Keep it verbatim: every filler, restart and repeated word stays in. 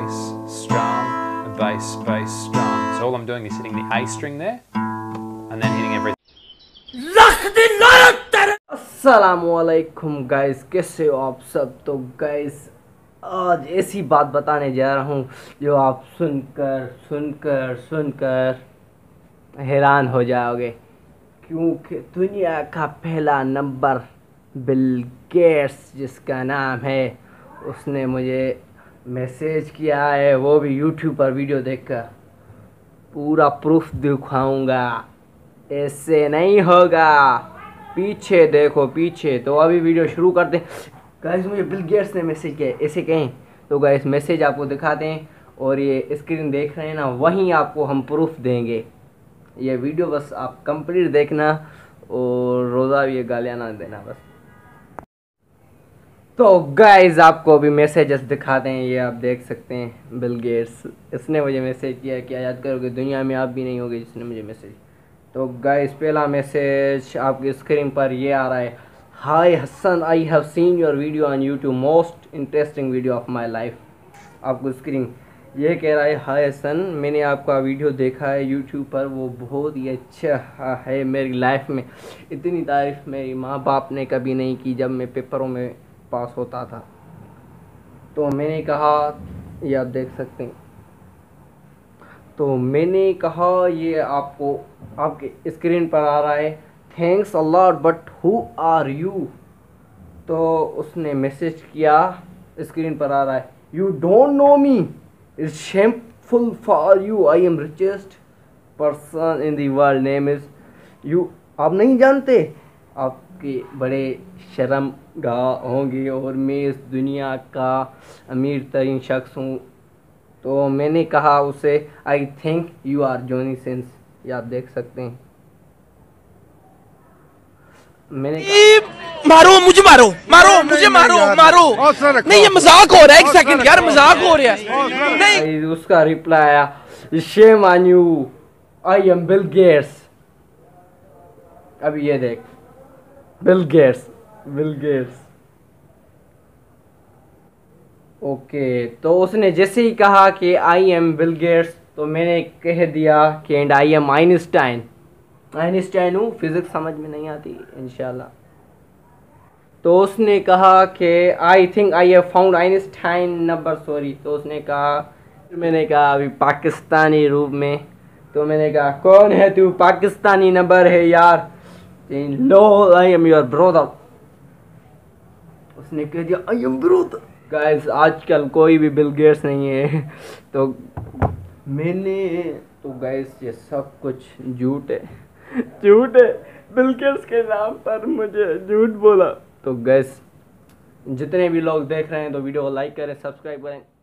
bass, strum, a bass, bass, strum. So all I'm doing is hitting the A string there and then hitting everything. अस्सलामुअलैकुम guys, कैसे हो आप सब। तो guys आज ऐसी बात बताने जा रहा हूँ जो आप सुनकर सुनकर सुनकर हैरान हो जाओगे, क्योंकि दुनिया का पहला नंबर बिल गेट्स जिसका नाम है, उसने मुझे मैसेज किया है, वो भी यूट्यूब पर वीडियो देखकर। पूरा प्रूफ दिखाऊंगा, ऐसे नहीं होगा, पीछे देखो पीछे। तो अभी वीडियो शुरू करते हैं। गाइस मुझे बिल गेट्स ने मैसेज किया, ऐसे कहें तो गाइस मैसेज आपको दिखाते हैं और ये स्क्रीन देख रहे हैं ना, वहीं आपको हम प्रूफ देंगे। ये वीडियो बस आप कंप्लीट देखना और रोज़ा भी ये गालियाँ ना देना बस। तो गाइस आपको अभी मैसेजेस दिखाते हैं, ये आप देख सकते हैं। बिल गेट्स इसने मुझे मैसेज किया, क्या याद करोगे दुनिया में आप भी नहीं होगे जिसने मुझे मैसेज। तो गाइस पहला मैसेज आपकी स्क्रीन पर ये आ रहा है। Hi Hasan, I have seen your video on YouTube, most interesting video of my life. आपको स्क्रीन ये कह रहा है, हाय हसन, मैंने आपका वीडियो देखा है यूट्यूब पर, वो बहुत ही अच्छा है। मेरी लाइफ में इतनी तारीफ मेरी माँ बाप ने कभी नहीं की जब मैं पेपरों में पास होता था। तो मैंने कहा, ये आप देख सकते हैं। तो मैंने कहा, ये आपको आपके स्क्रीन पर आ रहा है, thanks a lot but who are you. तो उसने मैसेज किया, स्क्रीन पर आ रहा है, you don't know me, it's shameful for you, I am richest person in the world, name is you. आप नहीं जानते, आपके बड़े शर्मगाह होंगे और मैं इस दुनिया का अमीर तरीन शख्स हूँ। तो मैंने कहा उसे, I think you are Johnny Sins. ये आप देख सकते हैं। मैंने मारो मुझे, मारो मारो मुझे, मारो मारो। नहीं ये मजाक हो रहा है, एक सेकंड यार, मजाक हो रहा है। नहीं उसका रिप्लाई आया, shame on you, I am Bill Gates. अब ये देख, Bill Gates, Bill Gates. Okay, तो उसने जैसे ही कहा कि आई एम बिल गेट्स, तो मैंने कह दिया कि and I am Einstein. Einstein हूँ, फिजिक्स समझ में नहीं आती इंशाल्लाह। तो उसने कहा कि I think I have found Einstein number, sorry. तो उसने कहा, मैंने कहा अभी पाकिस्तानी रूप में। तो मैंने कहा, कौन है तू, पाकिस्तानी नंबर है यार। लो आई एम योर ब्रदर। उसने कह दिया, आई एम ब्रदर। गाइस आजकल कोई भी बिल गेट्स नहीं है। तो मैंने तो गाइस ये सब कुछ झूठ है, झूठ है। बिल गेट्स के नाम पर मुझे झूठ बोला। तो गाइस जितने भी लोग देख रहे हैं तो वीडियो को लाइक करें, सब्सक्राइब करें।